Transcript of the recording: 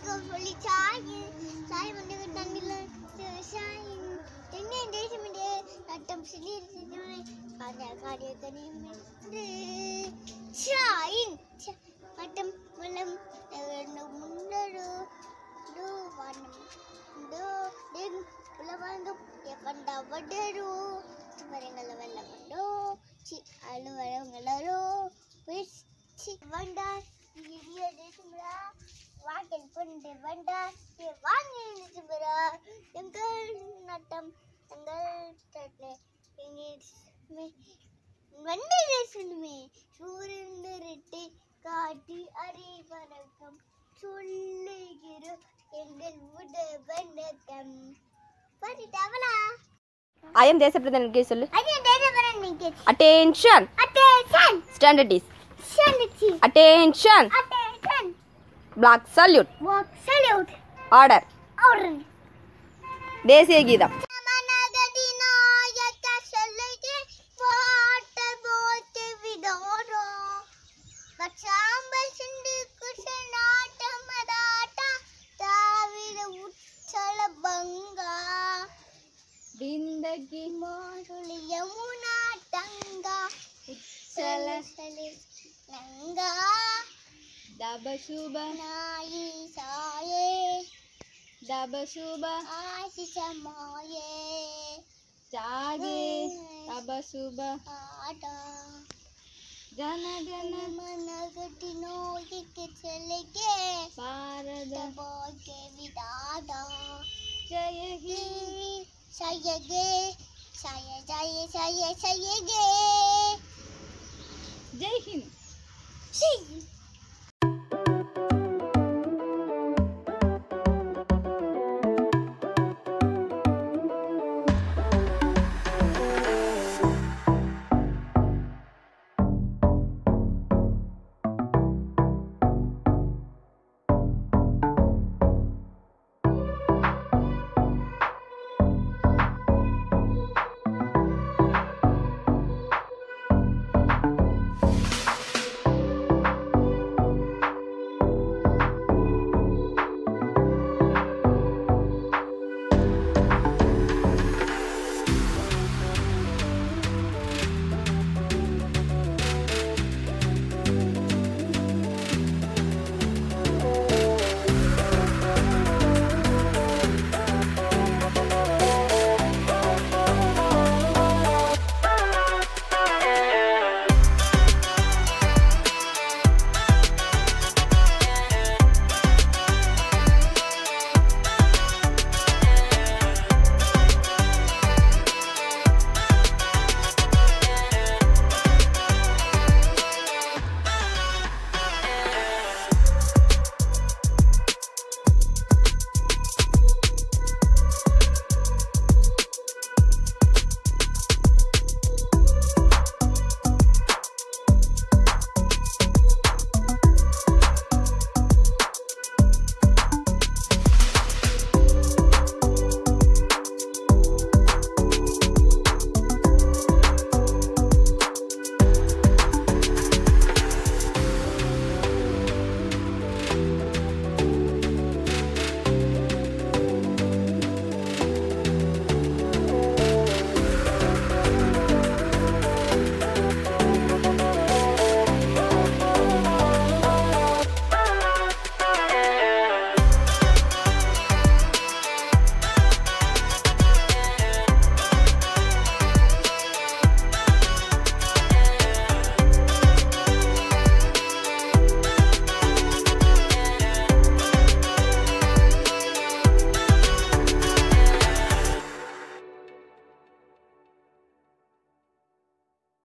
சொல்லி சாய் சாய் வந்து தண்ணில சாய் தென்னை தேசமிடே நட்டம் சிலிர்ந்து அந்த காரிய கனிமின்று சாயின் நட்டம் மலம் முன்னரு do வானம் do தென் உலவாங்கும் எக்கண்டா வடரு மரங்கள வெள்ளமண்டோ சி அலுவலங்களோ சி வண்டார் இடிய தேசமிடா வாட்டல் கொண்டு வந்தார் வாங்கிருந்துச்சுரா எங்கள் நட்டம் எங்கள் தட்டை வண்டிலே சொல்லுமே சூரியன் காட்டி அறிவணக்கம் சொல்லுகிற எங்கள் உட வணக்கம் படிட்டாவலா I am Desapradan Nike sollu. I am Desapradan Nike. Attention. Attention. Standard is. Standard is. Attention. Attention. Black salute. Black salute. Order. Order. தேசிய கீதம். जिंदगी मोड़ यमुना टंगा चल नंगा दब शुभ नाई साये दब शुभ आशीष माये जागे दब शुभ आटा जन जन मन गटिनो के चले गे भारत के विदादा जय ही सायगे साये गे जय हिंद।